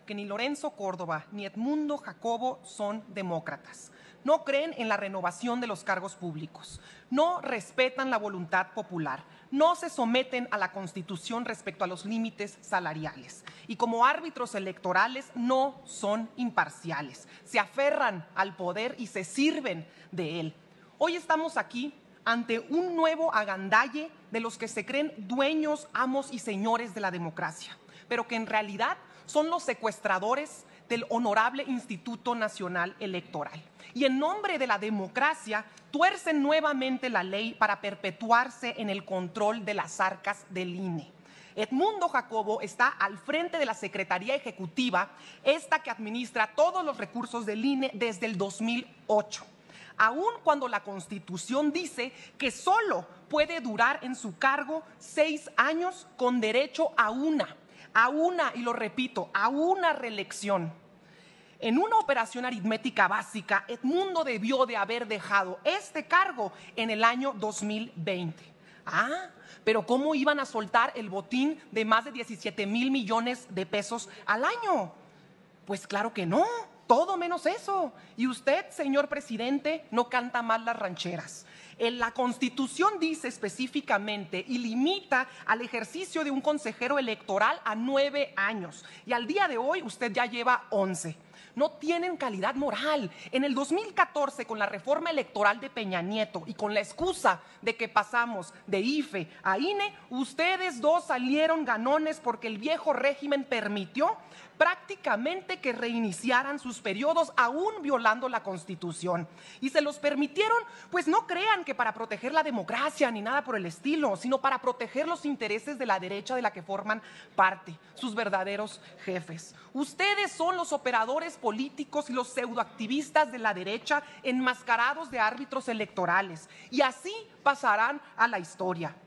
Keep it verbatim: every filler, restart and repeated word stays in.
que ni Lorenzo Córdoba ni Edmundo Jacobo son demócratas. No creen en la renovación de los cargos públicos, no respetan la voluntad popular, no se someten a la Constitución respecto a los límites salariales y como árbitros electorales no son imparciales, se aferran al poder y se sirven de él. Hoy estamos aquí ante un nuevo agandalle de los que se creen dueños, amos y señores de la democracia, pero que en realidad son los secuestradores del honorable Instituto Nacional Electoral. Y en nombre de la democracia tuercen nuevamente la ley para perpetuarse en el control de las arcas del I N E. Edmundo Jacobo está al frente de la Secretaría Ejecutiva, esta que administra todos los recursos del I N E desde el dos mil ocho. Aun cuando la Constitución dice que solo puede durar en su cargo seis años con derecho a una, a una, y lo repito, a una reelección. En una operación aritmética básica, Edmundo debió de haber dejado este cargo en el año dos mil veinte. Ah, pero ¿cómo iban a soltar el botín de más de diecisiete mil millones de pesos al año? Pues claro que no. Todo menos eso. Y usted, señor presidente, no canta mal las rancheras. En la Constitución dice específicamente y limita al ejercicio de un consejero electoral a nueve años. Y al día de hoy usted ya lleva once. No tienen calidad moral. En el dos mil catorce, con la reforma electoral de Peña Nieto y con la excusa de que pasamos de I F E a I N E, ustedes dos salieron ganones porque el viejo régimen permitió prácticamente que reiniciaran sus periodos, aún violando la Constitución. Y se los permitieron, pues no crean que para proteger la democracia ni nada por el estilo, sino para proteger los intereses de la derecha de la que forman parte, sus verdaderos jefes. Ustedes son los operadores políticos y los pseudoactivistas de la derecha enmascarados de árbitros electorales, y así pasarán a la historia.